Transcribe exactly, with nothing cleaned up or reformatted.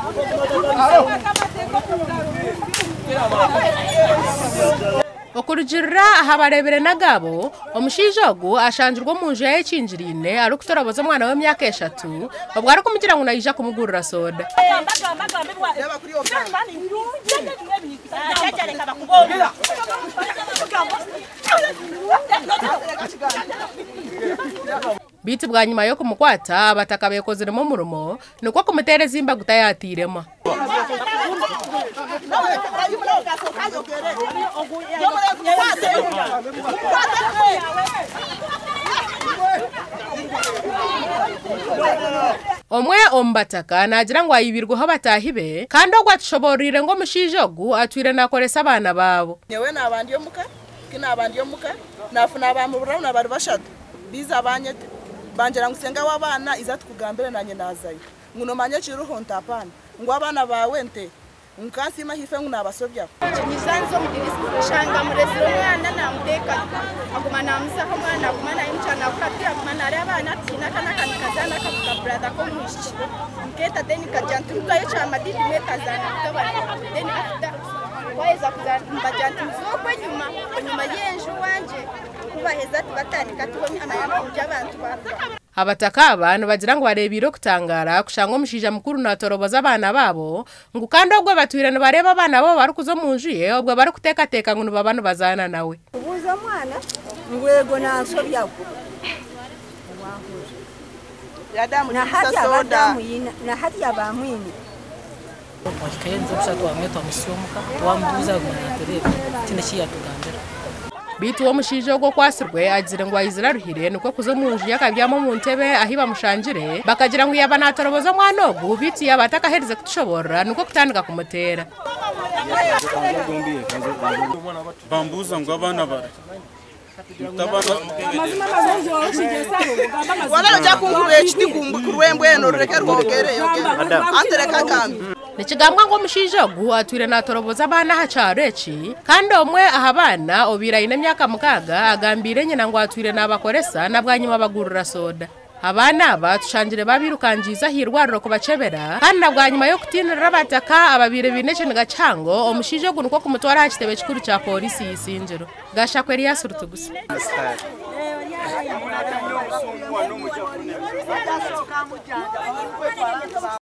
Okurujirira ahabarebere nagabo omushijogu ashanjirwa mu nju yaye kinjirine ari kutoroboza mwana w'emyaka eshatu obwo ari kumugira ngo nayija kumugurira soda. Biti bwa nyuma yo kumukwata abataka bekozeremo murumo nuko kumutereza imba gutayatirema. Omwe ombataka nagira ngo ayibirwa batahibe kandi ogwatushoborire ngo mushijogu atwire nakoresa abana babo. Nyewe nabandi yo muka kina abandi yo muka nafuna abamubura nabari bashatu biza abanye banjera ngusenga w'abana izati kugambira nanye nazayo nguno manye chiruho ntapana ngo abana bawe nte nkansi mahife ngo nabasobya nyizanzo mudishanga mureziro mwana namudeka aguma namusaho mwana aguma nayimchana ukatira aguma nari abana tina kana kana kazana ka brother ko mushi nketa deni kajantuka yo cha madidi metazana tabana deni after waiza kuzamba jantuzo kwa nyuma nyuma yenju wanje kubaheza tibatandika tubonye amayamba y'abantu baba. Abataka abantu bagira ngo barebire kutangara kushanga omushija mukuru natoroboza abana babo ngo kandi ogwe batwirana bareba abana babo bari kuzo munjuye obwo bari kuteka teka ngo babano bazana nawe. Ubuza mwana ngwego nansobya ko yadamu na hati abadamu yina na hati abamwini wakayenza kusatwa mweto amusiomuka twambuza gunatereka tinashiya tugambira. Bitu wo mushijogo kwasirwe agire ngo ayizira ruhire nuko kuzo munju yakabyamo mu ntebe ahiba mushangire bakagira ngo yaba natoroboza mwana ogu biti yabataka herize kutushobora nuko kutandika kumutera. Bambuza ngo abana bara wala ja kungure chiti kumbukurwembwe no reke rwogere antereka kambi. Nikigambwa ngo mushijogu atwire natoroboza abana hacareci kandi omwe ahabana obira ine myaka mukaga agambire nyina ngo atwire nabakoresa nabwanyuma bagurura soda. Abana aba tushangire babirukanjiza hirwariro kubacebera kandi nabwanyuma yo kutinira abataka ababire binece ngacango omushijogu nuko kumutwara hakitebe kikuru cha polisi yisinjiro gasha kweri yasurutugusa.